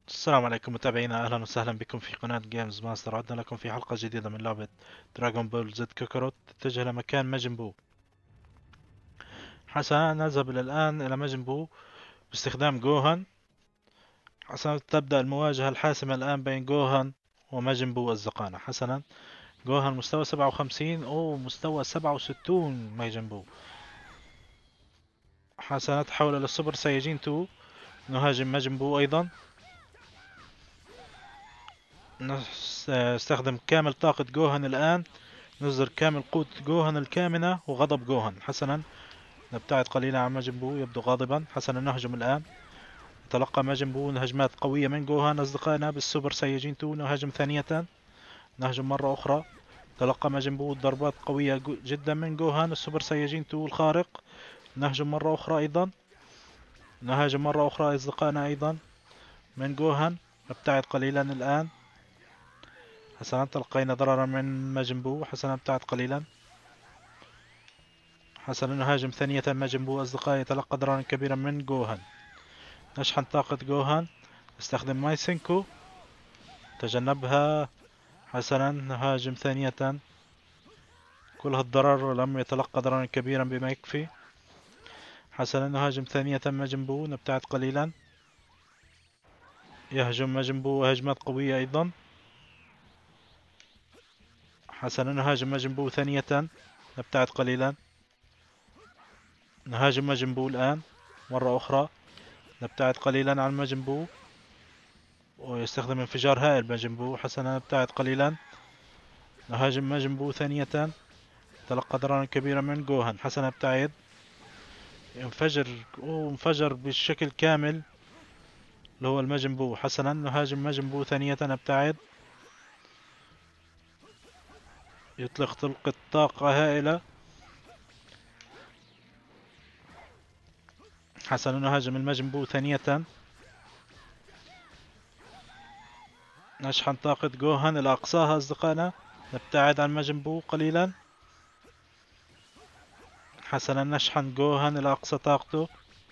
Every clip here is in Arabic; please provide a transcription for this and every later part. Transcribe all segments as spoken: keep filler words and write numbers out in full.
السلام عليكم متابعينا، اهلا وسهلا بكم في قناة جيمز ماستر. عدنا لكم في حلقة جديدة من لعبة دراغون بول زد كوكروت. تتجه لمكان ماجن بو. حسنا نذهب الى الان الى ماجن بو باستخدام جوهان. حسنا تبدأ المواجهة الحاسمة الان بين جوهان وماجن بو الزقانة. حسنا جوهان مستوى سبعة وخمسين او مستوى سبعة وستين ماجن بو. حسنا تحول الى السوبر سايجين اثنين. نهاجم ماجن بو ايضا. نستخدم كامل طاقة جوهان الان. نصدر كامل قوة جوهان الكامنة وغضب جوهان. حسنا نبتعد قليلا عن ماجن بو، يبدو غاضبا. حسنا نهجم الآن. يتلقى ماجن بو هجمات قوية من جوهان. أصدقائنا بالسوبر سايجين اثنين نهاجم ثانية. نهجم مرة أخرى. تلقى ماجن بو ضربات قوية جدا من جوهان. السوبر سايجين اثنين الخارق. نهجم مرة أخرى أيضا. نهاجم مرة أخرى أصدقائنا أيضا من جوهان. نبتعد قليلا الآن. حسنا تلقينا ضررا من ماجن بو. حسنا نبتعد قليلا. حسنا نهاجم ثانية ماجن بو. أصدقائي يتلقى ضررا كبيرا من جوهان. نشحن طاقة جوهان. استخدم ماي سينكو. تجنبها. حسنا نهاجم ثانية. كل هالضرر لم يتلقى ضررا كبيرا بما يكفي. حسنا نهاجم ثانية ماجن بو. نبتعد قليلا. يهجم ماجن بو هجمات قوية أيضا. حسنا نهاجم ماجن بو ثانية. نبتعد قليلا. نهاجم ماجن بو الآن مرة أخرى. نبتعد قليلا عن ماجن بو ويستخدم انفجار هائل ماجن بو. حسنا نبتعد قليلا. نهاجم ماجن بو ثانية. تلقى ضررا كبيرا من جوهان. حسنا نبتعد. انفجر أوه انفجر بالشكل كامل اللي هو الماجن بو. حسنا نهاجم ماجن بو ثانية. نبتعد. يطلق طلقة طاقة هائلة. حسنا نهاجم الماجن بو ثانية. نشحن طاقة جوهان إلى أقصاها أصدقائنا. نبتعد عن ماجن بو قليلا. حسنا نشحن جوهان إلى أقصى طاقته.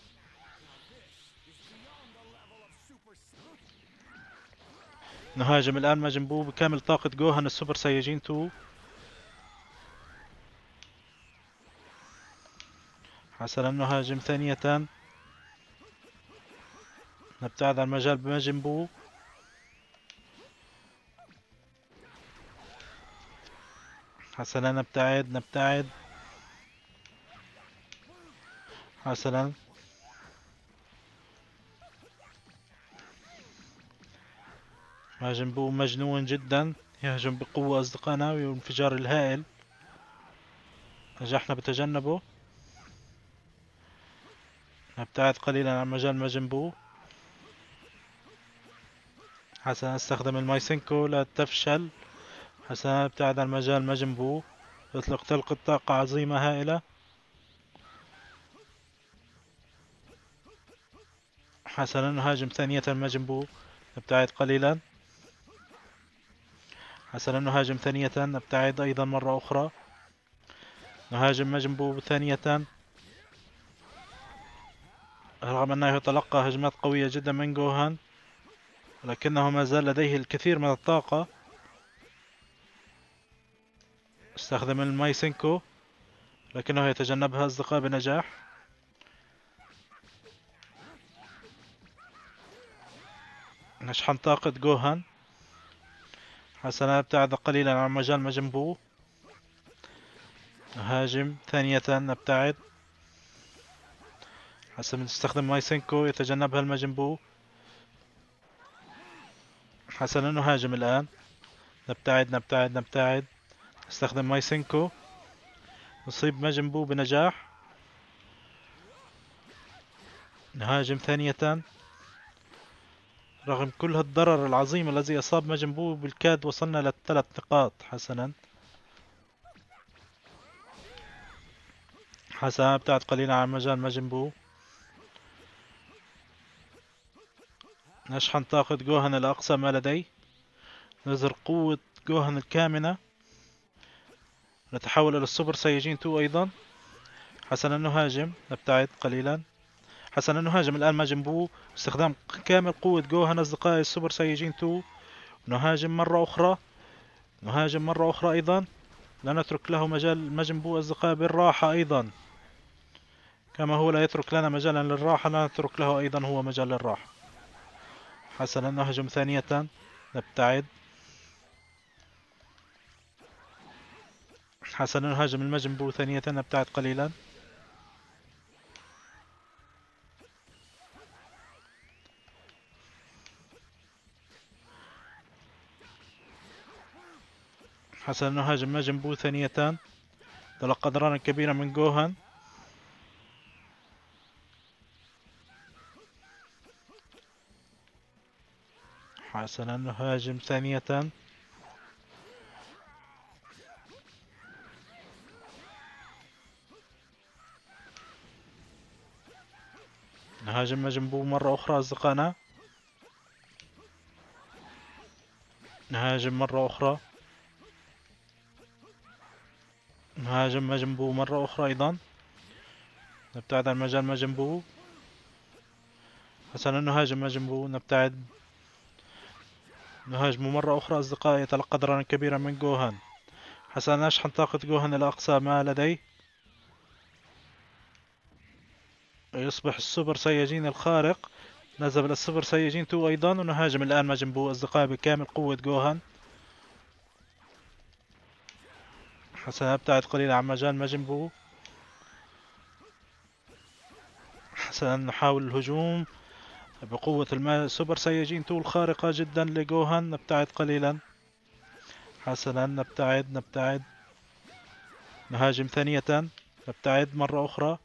نهاجم الآن ماجن بو بكامل طاقة جوهان السوبر سايجين اثنين. حسنا نهاجم ثانية. نبتعد عن مجال ماجن بو. حسنا نبتعد نبتعد. حسنا ماجن بو مجنون جدا. يهجم بقوة أصدقائنا والانفجار الهائل. نجحنا بتجنبه. نبتعد قليلا عن مجال ماجن بو. حسنا استخدم المايسينكو لا تفشل. حسنا نبتعد عن مجال ماجن بو. يطلق طلقة طاقة عظيمة هائلة. حسنا نهاجم ثانية ماجن بو. نبتعد قليلا. حسنا نهاجم ثانية. نبتعد أيضا مرة أخرى. نهاجم ماجن بو ثانية. رغم أنه يتلقى هجمات قوية جدا من جوهان لكنه ما زال لديه الكثير من الطاقة. استخدم المايسينكو لكنه يتجنبها أصدقاء بنجاح. نشحن طاقة جوهان. حسنا نبتعد قليلا عن مجال ماجن بو. نهاجم ثانية. نبتعد. حسنا نستخدم مايسينكو يتجنبها الماجن بو. حسنا نهاجم الآن. نبتعد نبتعد نبتعد. استخدم مايسينكو. نصيب ماجن بو بنجاح. نهاجم ثانية. رغم كل هالضرر العظيم الذي أصاب ماجن بو بالكاد وصلنا للثلاث نقاط. حسنا حسنا ابتعد قليلا عن مجال ماجن بو. نشحن طاقة جوهان إلى أقصى ما لدي. نظهر قوة جوهان الكامنة. نتحول إلى السوبر سايجين اثنين أيضا. حسنا نهاجم. نبتعد قليلا. حسنا نهاجم الآن ماجن بو باستخدام كامل قوة جوهان أصدقائي السوبر سايجين تو. نهاجم مرة أخرى، نهاجم مرة أخرى أيضا، لا نترك له مجال ماجن بو أصدقائي بالراحة أيضا، كما هو لا يترك لنا مجالا للراحة لا نترك له أيضا هو مجال للراحة. حسنا نهجم ثانية، نبتعد. حسنا نهاجم الماجن بو ثانية، نبتعد قليلا. حسنا نهاجم ماجن بو ثانية، تلقى ضررا كبيرا من جوهان. حسنا نهاجم ثانية، نهاجم ماجن بو مرة أخرى أصدقائنا، نهاجم مرة أخرى، نهاجم ماجن بو مرة أخرى أيضا، نبتعد عن مجال ماجن بو. حسنا نهاجم ماجن بو، نبتعد، نهاجم مرة أخرى أصدقائي، يتلقى ضررا كبيرا من جوهان. حسنا نشحن طاقة جوهان إلى أقصى ما لديه، يصبح السوبر سايجين الخارق، نذهب إلى السوبر سايجين تو أيضا، ونهاجم الآن ماجن بو أصدقائي بكامل قوة جوهان. حسنا أبتعد قليلا عن مجال ماجن بو. حسنا نحاول الهجوم بقوة السوبر سايجين تو الخارقة جدا لجوهان، نبتعد قليلا. حسنا نبتعد نبتعد، نهاجم ثانية، نبتعد مرة أخرى.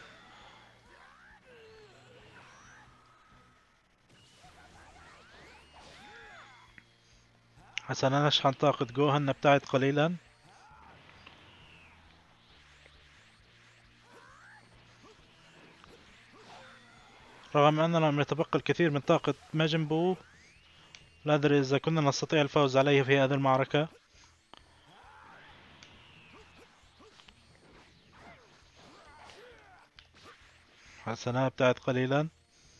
حسنا نشحن طاقة جوهان، نبتعد قليلا. رغم أننا لم يتبقى الكثير من طاقة ماجن بو، لا أدري إذا كنا نستطيع الفوز عليه في هذه المعركة. حسنا ابتعد قليلا.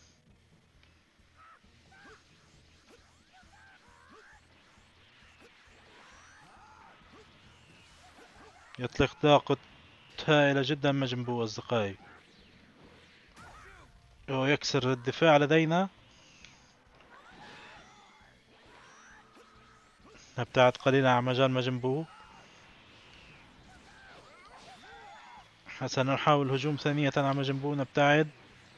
يطلق طاقة هائلة جدا ماجن بو أصدقائي، ويكسر الدفاع لدينا. نبتعد قليلا عن مجال ماجن بو. حسنا نحاول هجوم ثانية على ماجن بو، نبتعد.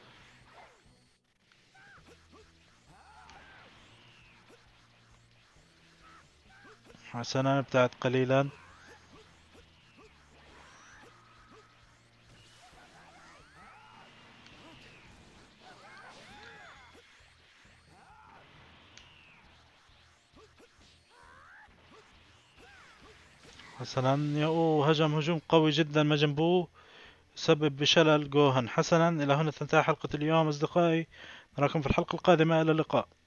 حسنا نبتعد قليلا. حسنا هجم هجوم قوي جدا ماجن بو، يسبب بشلل جوهان. حسنا إلى هنا تنتهي حلقة اليوم أصدقائي، نراكم في الحلقة القادمة، إلى اللقاء.